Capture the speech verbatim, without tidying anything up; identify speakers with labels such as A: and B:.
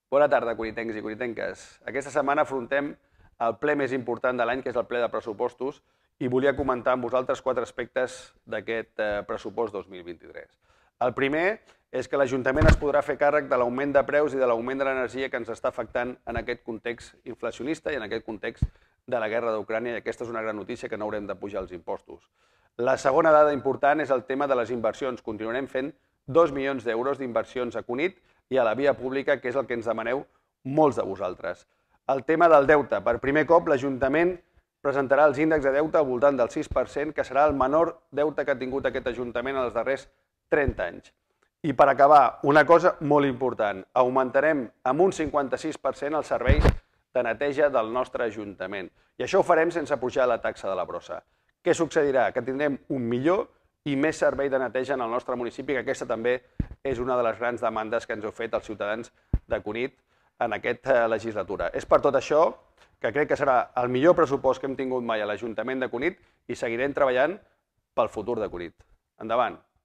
A: Bona tarda, cunitencs i cunitenques. Aquesta setmana afrontem el ple més important de l'any, que és el ple de pressupostos, i volia comentar amb vosaltres quatre aspectes d'aquest pressupost dos mil vint-i-tres. El primer és que l'Ajuntament es podrà fer càrrec de l'augment de preus i de l'augment de l'energia que ens està afectant en aquest context inflacionista i en aquest context de la guerra d'Ucrània, i aquesta és una gran notícia, que no haurem de pujar els impostos. La segona dada important és el tema de les inversions. Continuarem fent dos milions d'euros d'inversions a Cunit i a la via pública, que és el que ens demaneu molts de vosaltres. El tema del deute. Per primer cop, l'Ajuntament presentarà els índexs de deute al voltant del sis per cent, que serà el menor deute que ha tingut aquest Ajuntament en els darrers trenta anys. I per acabar, una cosa molt important. Augmentarem amb un cinquanta-sis per cent els serveis de neteja del nostre Ajuntament. I això ho farem sense pujar la taxa de la brossa. Què succeirà? Que tindrem un millor i més servei de neteja en el nostre municipi, que aquesta també és una de les grans demandes que ens heu fet els ciutadans de Cunit en aquesta legislatura. És per tot això que crec que serà el millor pressupost que hem tingut mai a l'Ajuntament de Cunit i seguirem treballant pel futur de Cunit. Endavant!